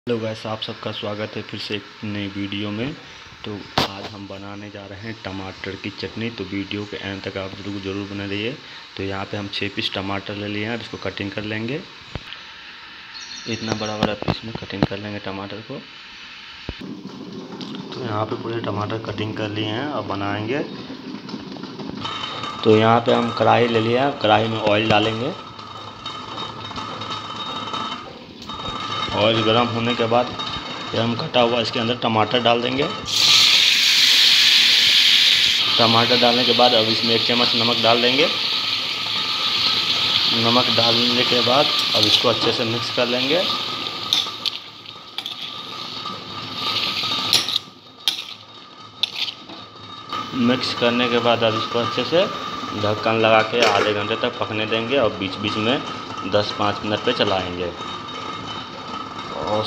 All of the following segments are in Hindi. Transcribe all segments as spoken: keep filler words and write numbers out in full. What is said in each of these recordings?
हेलो गाइस, आप सबका स्वागत है फिर से एक नई वीडियो में। तो आज हम बनाने जा रहे हैं टमाटर की चटनी। तो वीडियो के एंड तक आप जरूर जरूर बने रहिए। तो यहाँ पे हम छः पीस टमाटर ले लिए हैं, अब इसको कटिंग कर लेंगे। इतना बड़ा बड़ा पीस में कटिंग कर लेंगे टमाटर को। तो यहाँ पे पूरे टमाटर कटिंग कर लिए हैं, अब बनाएंगे। तो यहाँ पे हम कढ़ाई ले लिया है, कढ़ाई में ऑयल डालेंगे। ऑयल गर्म होने के बाद फिर हम कटा हुआ इसके अंदर टमाटर डाल देंगे। टमाटर डालने के बाद अब इसमें एक चम्मच नमक डाल देंगे। नमक डालने के बाद अब इसको अच्छे से मिक्स कर लेंगे। मिक्स करने के बाद अब इसको अच्छे से ढक्कन लगा के आधे घंटे तक पकने देंगे और बीच बीच में दस पाँच मिनट पे चलाएंगे। और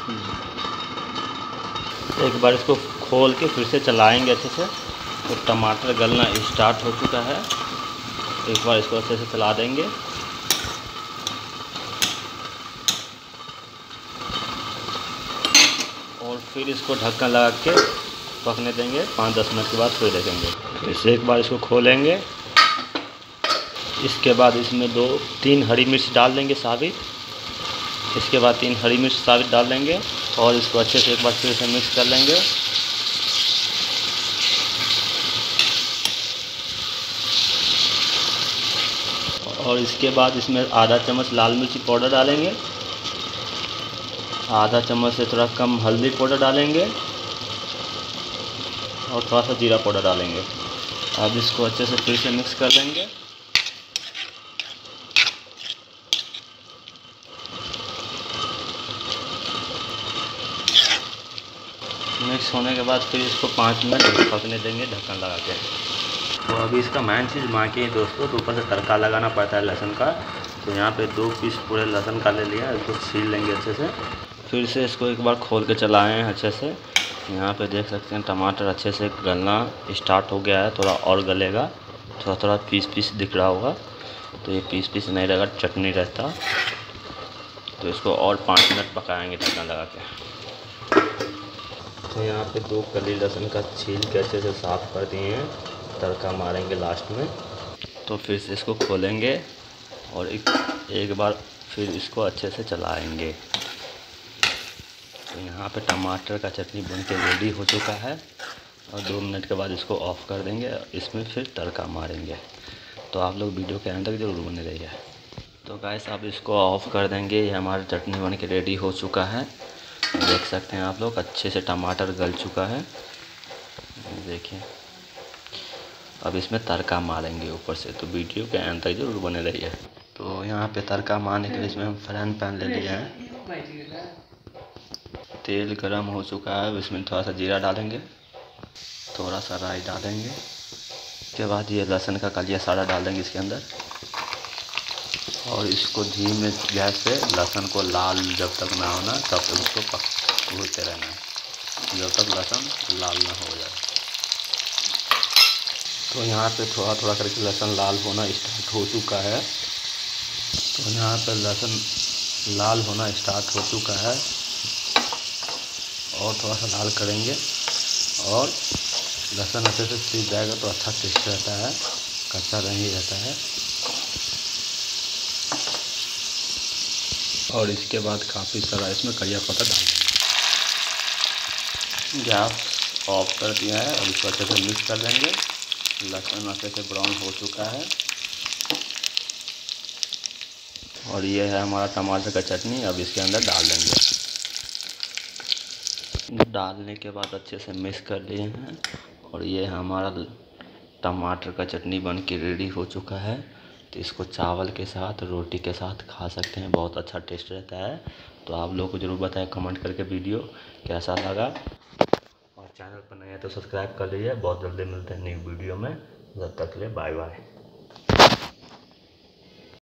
एक बार इसको खोल के फिर से चलाएंगे अच्छे से। तो टमाटर गलना स्टार्ट हो चुका है। एक बार इसको अच्छे से चला देंगे। और फिर इसको ढक्कन लगा के पकने देंगे। पाँच दस मिनट के बाद फिर देखेंगे। फिर से एक बार इसको खोलेंगे। इसके बाद इसमें दो तीन हरी मिर्च डाल देंगे साबित। इसके बाद तीन हरी मिर्च साबित डाल देंगे और इसको अच्छे से एक बार फिर से मिक्स कर लेंगे। और इसके बाद इसमें आधा चम्मच लाल मिर्ची पाउडर डालेंगे। आधा चम्मच से थोड़ा कम हल्दी पाउडर डालेंगे और थोड़ा सा जीरा पाउडर डालेंगे। अब इसको अच्छे से फिर से मिक्स कर लेंगे। मिक्स होने के बाद फिर इसको पाँच मिनट पकने देंगे ढक्कन लगा के। तो अभी इसका मेन चीज़ बाकी है दोस्तों। तो ऊपर से तड़का लगाना पड़ता है लहसुन का। तो यहाँ पे दो पीस पूरे लहसुन का ले लिया, इसको छील लेंगे अच्छे से। फिर से इसको एक बार खोल के चलाएँ हैं अच्छे से। यहाँ पे देख सकते हैं टमाटर अच्छे से गलना स्टार्ट हो गया है। थोड़ा और गलेगा, थोड़ा थोड़ा पीस पीस दिख रहा होगा। तो ये पीस पीस नहीं रहेगा, चटनी रहता। तो इसको और पाँच मिनट पकाएँगे ढक्कन लगा के। तो यहाँ पे दो कली लहसुन का छील के अच्छे से साफ़ कर दिए हैं। तड़का मारेंगे लास्ट में। तो फिर से इसको खोलेंगे और एक एक बार फिर इसको अच्छे से चलाएंगे। तो यहाँ पे टमाटर का चटनी बनके रेडी हो चुका है। और दो मिनट के बाद इसको ऑफ़ कर देंगे। इसमें फिर तड़का मारेंगे। तो आप लोग वीडियो के अंत तक जरूर बने रहिए। तो गाइस अब इसको ऑफ़ कर देंगे। ये हमारा चटनी बन के रेडी हो चुका है। देख सकते हैं आप लोग, अच्छे से टमाटर गल चुका है। देखिए अब इसमें तड़का मारेंगे ऊपर से। तो वीडियो के अंत तक जरूर बने रहिए। तो यहाँ पे तड़का मारने के लिए इसमें हम फ्राई पैन ले लिए हैं। तेल गरम हो चुका है। इसमें थोड़ा सा जीरा डालेंगे, थोड़ा सा राई डालेंगे। उसके बाद ये लहसुन का कलिया सारा डाल देंगे इसके अंदर। और इसको धीमे गैस पे लहसुन को लाल जब तक ना होना तब तक उसको पक भूनते रहना है, जब तक लहसुन लाल ना हो जाए। तो यहाँ पे थोड़ा थोड़ा करके लहसुन लाल होना स्टार्ट हो चुका है। तो यहाँ पे लहसुन लाल होना स्टार्ट हो चुका है। और थोड़ा सा लाल करेंगे और लहसुन अच्छे से सीख जाएगा तो अच्छा टेस्ट रहता है, कच्चा नहीं रहता है। और इसके बाद काफ़ी सारा इसमें करिया पत्ता डाल देंगे। गैस ऑफ कर दिया है। और इसको अच्छे से मिक्स कर देंगे। लहसुन अच्छे से ब्राउन हो चुका है। और ये है हमारा टमाटर का चटनी। अब इसके अंदर डाल देंगे। डालने के बाद अच्छे से मिक्स कर लिए हैं। और ये हमारा टमाटर का चटनी बन के रेडी हो चुका है। तो इसको चावल के साथ, रोटी के साथ खा सकते हैं। बहुत अच्छा टेस्ट रहता है। तो आप लोगों को ज़रूर बताएं कमेंट करके वीडियो कैसा लगा। और चैनल पर नए हैं तो सब्सक्राइब कर लीजिए। बहुत जल्दी मिलते हैं नई वीडियो में। जब तक के लिए बाय बाय।